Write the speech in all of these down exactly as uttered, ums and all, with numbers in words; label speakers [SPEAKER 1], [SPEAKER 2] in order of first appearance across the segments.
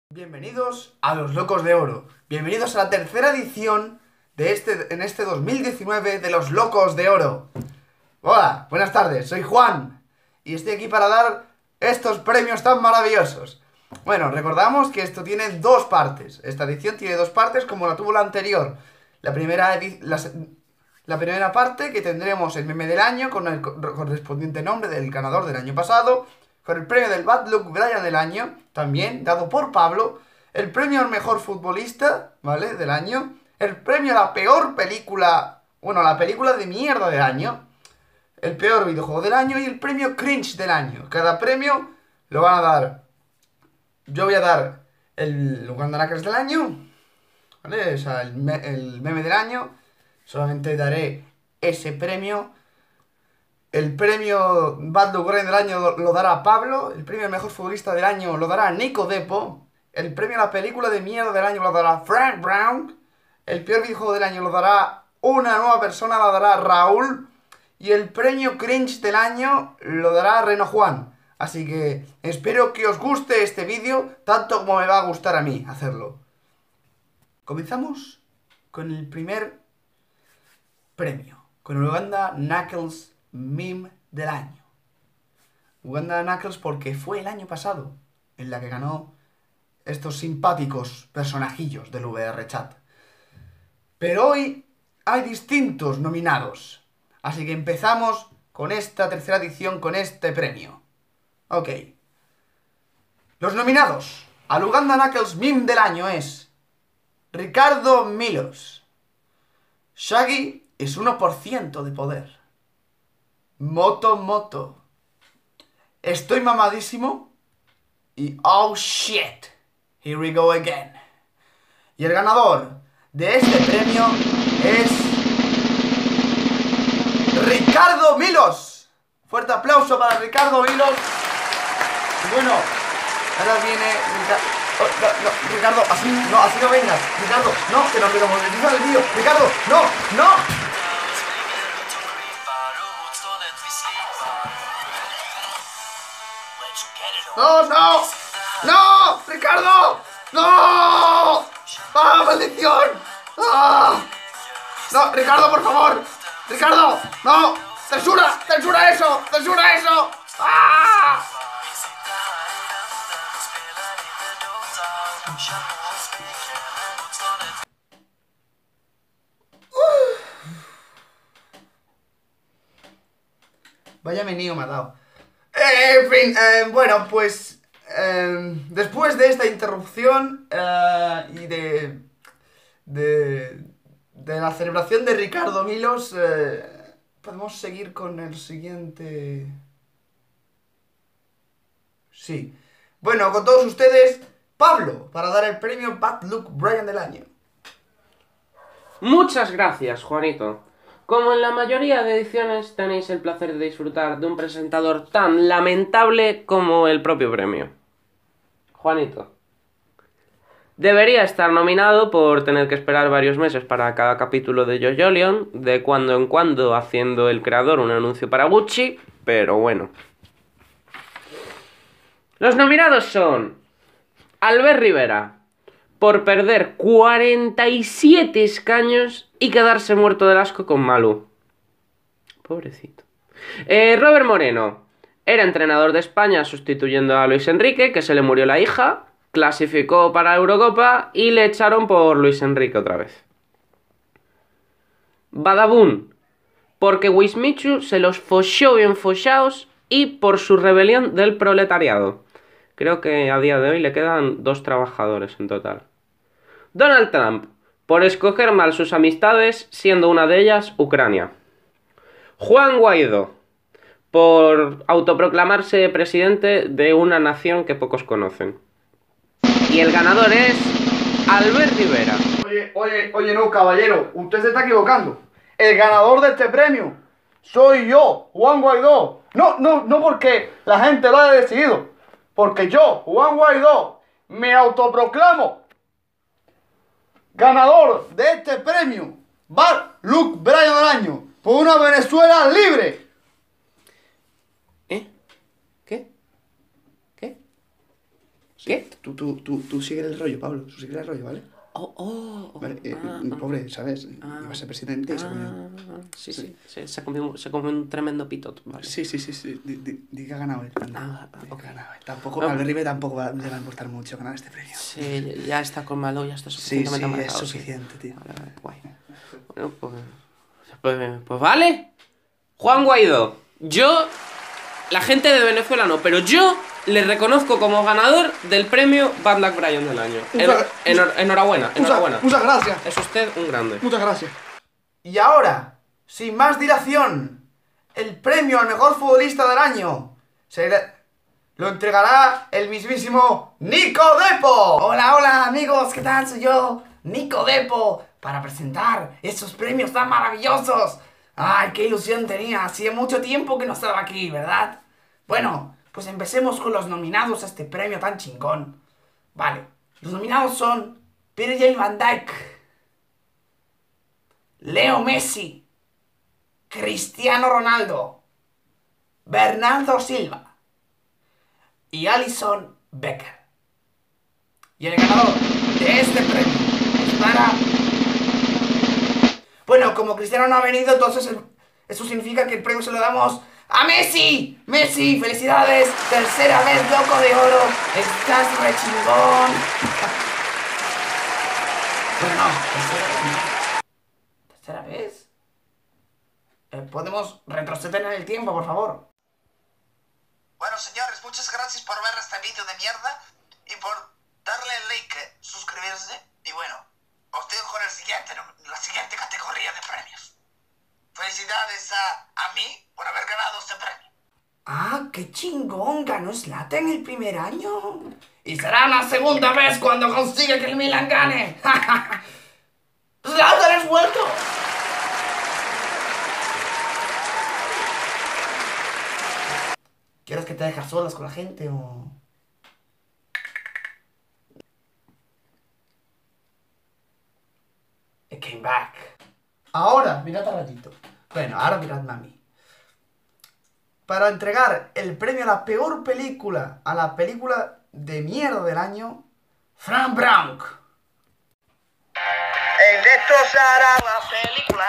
[SPEAKER 1] Bienvenidos a Los Locos de Oro. Bienvenidos a la tercera edición de este, en este dos mil diecinueve de Los Locos de Oro. Hola, buenas tardes, soy Juan y estoy aquí para dar estos premios tan maravillosos. Bueno, recordamos que esto tiene dos partes. Esta edición tiene dos partes como la tuvo la anterior. La primera, la, la primera parte, que tendremos el meme del año con el correspondiente nombre del ganador del año pasado, con el premio del Bad Luck Brian del año, también dado por Pablo, el premio al mejor futbolista, ¿vale?, del año, el premio a la peor película, bueno, la película de mierda del año, el peor videojuego del año y el premio cringe del año. Cada premio lo van a dar. Yo voy a dar el Uganda Knuckles del año, ¿vale?, o sea, el, me el meme del año. Solamente daré ese premio. El premio Bad Luck Brian del año lo, lo dará Pablo. El premio al mejor futbolista del año lo dará Nico Depo. El premio a la película de mierda del año lo dará Frank Brown. El peor videojuego del año lo dará una nueva persona, lo dará Raúl. Y el premio cringe del año lo dará Reno Juan. Así que espero que os guste este vídeo tanto como me va a gustar a mí hacerlo. Comenzamos con el primer premio, con el Uganda Knuckles Meme del año. Uganda Knuckles porque fue el año pasado en la que ganó estos simpáticos personajillos del V R Chat. Pero hoy hay distintos nominados. Así que empezamos con esta tercera edición, con este premio. Ok. Los nominados al Uganda Knuckles Meme del año es Ricardo Milos. Shaggy es uno por ciento de poder. Moto Moto. Estoy mamadísimo. Y oh shit, here we go again. Y el ganador de este premio es Ricardo Milos. Fuerte aplauso para Ricardo Milos. Y bueno, ahora viene Ricardo. Oh, no, no, Ricardo, así no, así no vengas. Ricardo, no, que nos quedamos monetizar el vídeo. Ricardo, no, no. ¡No, no! ¡No! ¡Ricardo! ¡No! ¡Ah, maldición! ¡Ah! ¡No, Ricardo, por favor! ¡Ricardo! ¡No! ¡Censura! ¡Censura eso! ¡Censura eso! ¡Ah! Uf. Vaya meneo me ha dado. Eh, en fin, eh, bueno, pues eh, después de esta interrupción eh, y de, de, de la celebración de Ricardo Milos, eh, podemos seguir con el siguiente... Sí. Bueno, con todos ustedes, Pablo, para dar el premio Bad Luck Brian del año.
[SPEAKER 2] Muchas gracias, Juanito. Como en la mayoría de ediciones tenéis el placer de disfrutar de un presentador tan lamentable como el propio premio. Juanito. Debería estar nominado por tener que esperar varios meses para cada capítulo de JoJolion, de cuando en cuando haciendo el creador un anuncio para Gucci, pero bueno. Los nominados son Albert Rivera, por perder cuarenta y siete escaños y quedarse muerto del asco con Malú. Pobrecito. Eh, Robert Moreno. Era entrenador de España sustituyendo a Luis Enrique, que se le murió la hija, clasificó para la Eurocopa y le echaron por Luis Enrique otra vez. Badabun. Porque Wismichu se los folló bien follaos y por su rebelión del proletariado. Creo que a día de hoy le quedan dos trabajadores en total. Donald Trump, por escoger mal sus amistades, siendo una de ellas Ucrania. Juan Guaidó, por autoproclamarse presidente de una nación que pocos conocen. Y el ganador es Albert Rivera.
[SPEAKER 1] Oye, oye, oye, no, caballero, usted se está equivocando. El ganador de este premio soy yo, Juan Guaidó. No, no, no porque la gente lo haya decidido. Porque yo, Juan Guaidó, me autoproclamo ganador de este premio Bad Luck Brian del año por una Venezuela libre.
[SPEAKER 2] ¿Eh? ¿Qué? ¿Qué? ¿Qué?
[SPEAKER 1] Tú, tú, tú, tú sigue el rollo, Pablo. Tú sigue el rollo, ¿vale?
[SPEAKER 2] Oh, oh, oh.
[SPEAKER 1] Vale, eh,
[SPEAKER 2] Ah,
[SPEAKER 1] eh,
[SPEAKER 2] ah.
[SPEAKER 1] pobre, ¿sabes?
[SPEAKER 2] Ah.
[SPEAKER 1] Iba a ser presidente y se comió.
[SPEAKER 2] Ah, sí, sí, sí, se comió, se comió un tremendo pitot, vale.
[SPEAKER 1] Sí, sí, sí, sí. Di, di, di que ha ganado él.
[SPEAKER 2] Ah,
[SPEAKER 1] Di que
[SPEAKER 2] ok.
[SPEAKER 1] ha ganado él. Tampoco,
[SPEAKER 2] No.
[SPEAKER 1] a Albert Rivera tampoco va, le va a importar mucho ganar este premio.
[SPEAKER 2] Sí, ya está con Malo, ya está
[SPEAKER 1] Sí,
[SPEAKER 2] suficientemente
[SPEAKER 1] sí, es
[SPEAKER 2] amargado, sí.
[SPEAKER 1] suficiente, tío.
[SPEAKER 2] Vale, vale, guay. Bueno, pues, pues, pues vale. Juan Guaidó, yo, la gente de Venezuela no, pero yo le reconozco como ganador del premio Bad Luck Brian del año.
[SPEAKER 1] Muchas-
[SPEAKER 2] En- enhor- enhorabuena, enhorabuena.
[SPEAKER 1] Muchas, muchas gracias.
[SPEAKER 2] Es usted un grande.
[SPEAKER 1] Muchas gracias. Y ahora, sin más dilación, el premio al mejor futbolista del año se lo entregará el mismísimo Nico Depo. Hola, hola amigos, ¿qué tal? Soy yo, Nico Depo, para presentar estos premios tan maravillosos. Ay, qué ilusión tenía, hacía mucho tiempo que no estaba aquí, ¿verdad? Bueno, pues empecemos con los nominados a este premio tan chingón. Vale, los nominados son Virgil van Dijk, Leo Messi, Cristiano Ronaldo, Bernardo Silva y Alisson Becker. Y el ganador de este premio es para... Bueno, como Cristiano no ha venido, entonces el... eso significa que el premio se lo damos a Messi. Messi, felicidades, tercera vez loco de oro, estás re chingón. Bueno, no, tercera vez no. ¿Tercera vez? Eh, ¿Podemos retroceder en el tiempo, por favor?
[SPEAKER 3] Bueno, señores, muchas gracias por ver este vídeo de mierda y por darle like, suscribirse y bueno, os dejo con el siguiente, la siguiente categoría de premios. Felicidades a, a mí por haber ganado este premio.
[SPEAKER 1] Ah, qué chingón, ganó Zlatan en el primer año. Y será la segunda vez cuando consiga que el Milan gane. ¡Zlatan es vuelto! ¿Quieres que te dejes solas con la gente o...? It came back. Ahora, mirad a ratito. Bueno, ahora miradme a mí. Para entregar el premio a la peor película, a la película de mierda del año, Frank Brown.
[SPEAKER 3] El destrozará la película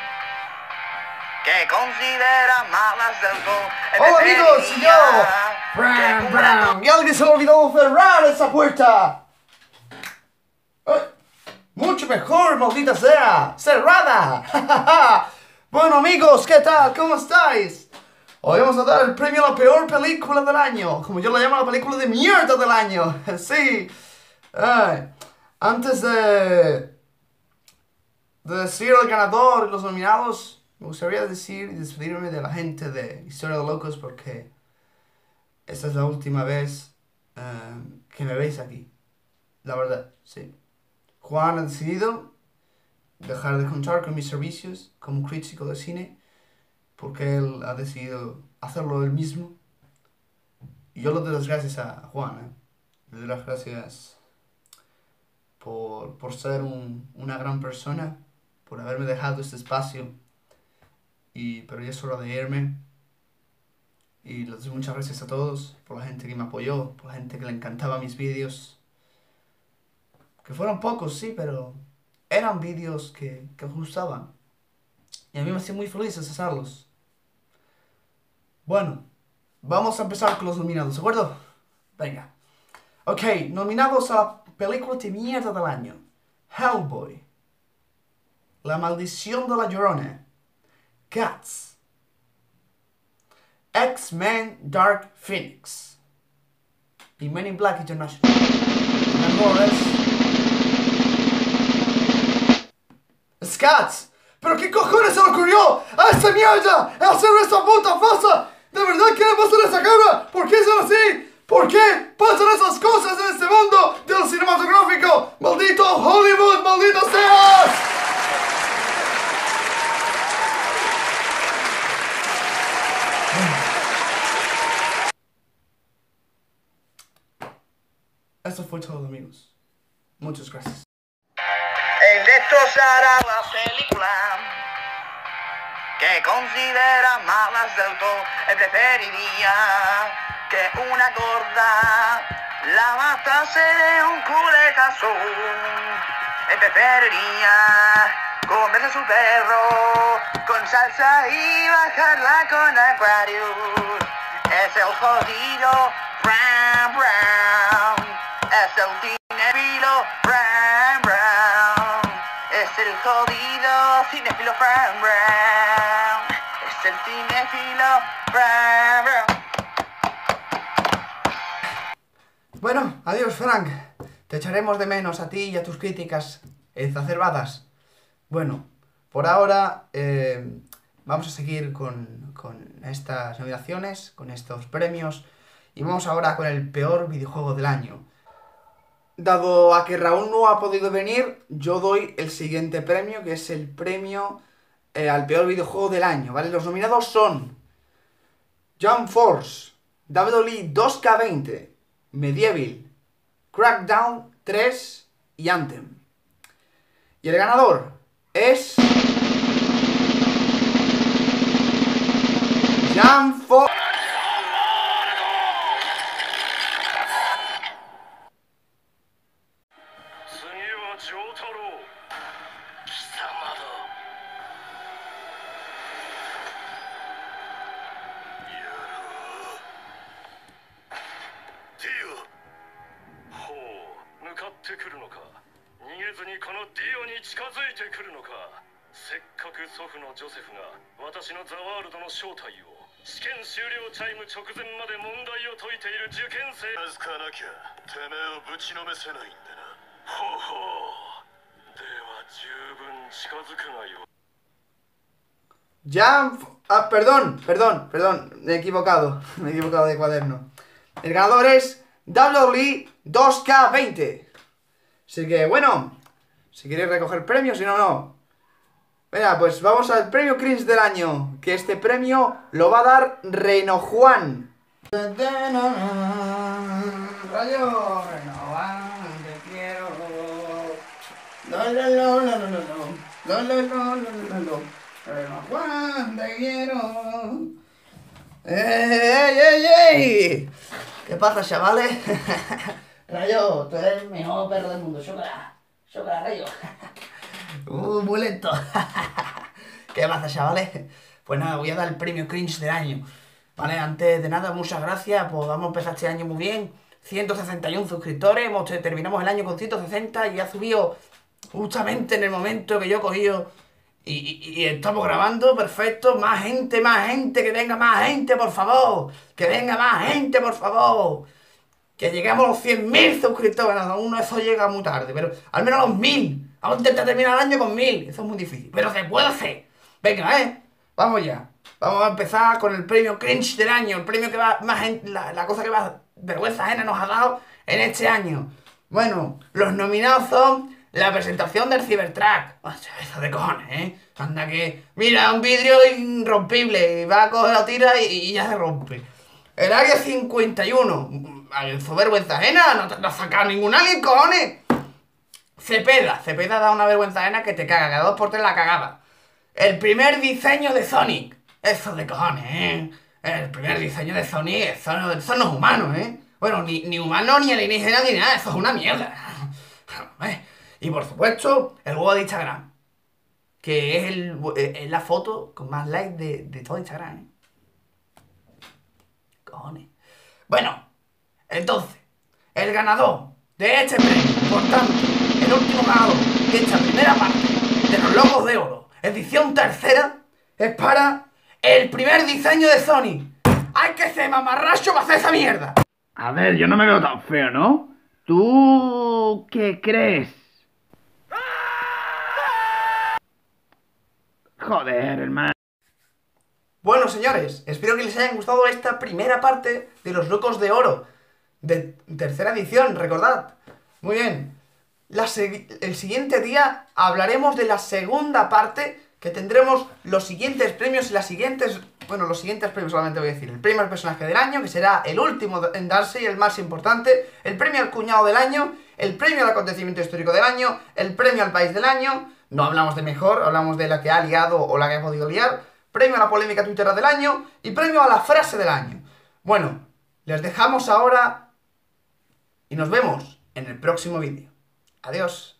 [SPEAKER 3] que considera malas del todo.
[SPEAKER 1] Hola amigos, soy yo, Frank Brown. Y alguien se le olvidó cerrar esa puerta. ¡Ay! Mucho mejor, maldita sea, cerrada. Bueno amigos, ¿qué tal? ¿Cómo estáis? Hoy vamos a dar el premio a la peor película del año, como yo la llamo, la película de mierda del año. Sí. Ay. Antes de, de decir el ganador y los nominados, me gustaría decir y despedirme de la gente de Historia de Locos porque esta es la última vez uh, que me veis aquí. La verdad, sí. Juan ha decidido dejar de contar con mis servicios como crítico de cine porque él ha decidido hacerlo él mismo. Y yo le doy las gracias a Juan, ¿eh? Le doy las gracias por, por ser un, una gran persona, por haberme dejado este espacio. Y, pero ya es hora de irme. Y les doy muchas gracias a todos por la gente que me apoyó, por la gente que le encantaba mis vídeos. Que fueron pocos, sí, pero eran vídeos que, que os gustaban. Y a mí me hacía muy feliz hacerlos. Bueno, vamos a empezar con los nominados, ¿de acuerdo? Venga. Ok, nominados a la película de mierda del año. Hellboy. La maldición de la Llorona. Cats. X-Men Dark Phoenix. Y Men in Black International. Scats. ¿Pero qué cojones se le ocurrió a esa mierda hacer esa puta farsa? ¿De verdad qué le pasa a esa cabra? ¿Por qué son así? ¿Por qué pasan esas cosas en este mundo del cinematográfico? ¡Maldito Hollywood! ¡Maldito seas! Eso fue todo, amigos. Muchas gracias.
[SPEAKER 3] El destrozará la película que considera malas del todo. Él preferiría que una gorda La matase de un culetazón en peppería, comerse a su perro con salsa y bajarla con Aquarius. Es el jodido Brown Brown, es el cinéfilo Brown Brown, es el jodido cinéfilo Brown Brown, es el cinéfilo Brown Brown.
[SPEAKER 1] Bueno, adiós, Frank. Te echaremos de menos a ti y a tus críticas exacerbadas. Bueno, por ahora eh, vamos a seguir con, con estas nominaciones, con estos premios, y vamos ahora con el peor videojuego del año. Dado a que Raúl no ha podido venir, yo doy el siguiente premio, que es el premio eh, al peor videojuego del año, ¿vale? Los nominados son Jump Force, W W E dos K veinte, Medieval, Crackdown tres y Anthem. Y el ganador es Jump Force. Jump... Ah, perdón, perdón, perdón, me he equivocado, me he equivocado de cuaderno. El ganador es W W E dos K veinte. Así que, bueno, si queréis recoger premios, si no, no. Venga, pues vamos al premio cringe del año, que este premio lo va a dar Reno Juan. Rayo, Reno Juan, te quiero. No, no, no, no, no, no, no, no, no, no, no. Reno Juan, te quiero. ¡Ey, ey, ey! ¿Qué pasa, chavales? Rayo, tú eres el mejor perro del mundo. Chócala, chócala, Rayo. Uh, muy lento. ¿Qué pasa, chavales? Pues nada, voy a dar el premio cringe del año. Vale, antes de nada, muchas gracias. Pues vamos a empezar este año muy bien. ciento sesenta y uno suscriptores. Hemos, terminamos el año con ciento sesenta y ha subido justamente en el momento que yo he cogido. Y, y, y estamos grabando, perfecto. Más gente, más gente, que venga más gente, por favor. Que venga más gente, por favor. Que lleguemos a los cien mil suscriptores. Aún no, eso llega muy tarde, pero al menos a los mil. Vamos a intentar terminar el año con mil. Eso es muy difícil, pero se puede hacer. Venga, eh. Vamos ya. Vamos a empezar con el premio cringe del año. El premio que va más gente, la, la cosa que más vergüenza ajena nos ha dado en este año. Bueno, los nominados son la presentación del Cybertruck. O sea, eso de cojones, ¿eh? Anda que... Mira, un vidrio irrompible. Va a coger la tira y, y ya se rompe. El Área cincuenta y uno. Eso vergüenza ajena. No te, no has sacado ningún alien, cojones. Cepeda. Cepeda da una vergüenza ajena que te caga. Cada dos por tres la cagaba. El primer diseño de Sonic. Eso de cojones, ¿eh? El primer diseño de Sonic. Eso no, eso no es humano, ¿eh? Bueno, ni, ni humano, ni alienígena, ni nada. Eso es una mierda. Y por supuesto, el juego de Instagram. Que es, el, es la foto con más likes de, de todo Instagram, ¿eh? Cojones. Bueno, entonces, el ganador de este premio, por tanto, el último ganador de esta primera parte de los Locos de Oro, edición tercera, es para el primer diseño de Sonic. ¡Hay que ser mamarracho para hacer esa mierda!
[SPEAKER 4] A ver, yo no me veo tan feo, ¿no? ¿Tú qué crees? Joder, hermano.
[SPEAKER 1] Bueno, señores, espero que les haya gustado esta primera parte de los Locos de Oro, de tercera edición, recordad. Muy bien. La el siguiente día hablaremos de la segunda parte, que tendremos los siguientes premios y las siguientes... Bueno, los siguientes premios solamente voy a decir. El premio al personaje del año, que será el último en darse y el más importante. El premio al cuñado del año. El premio al acontecimiento histórico del año. El premio al país del año. No hablamos de mejor, hablamos de la que ha liado o la que ha podido liar. Premio a la polémica tuitera del año. Y premio a la frase del año. Bueno, les dejamos ahora Y nos vemos en el próximo vídeo. Adiós.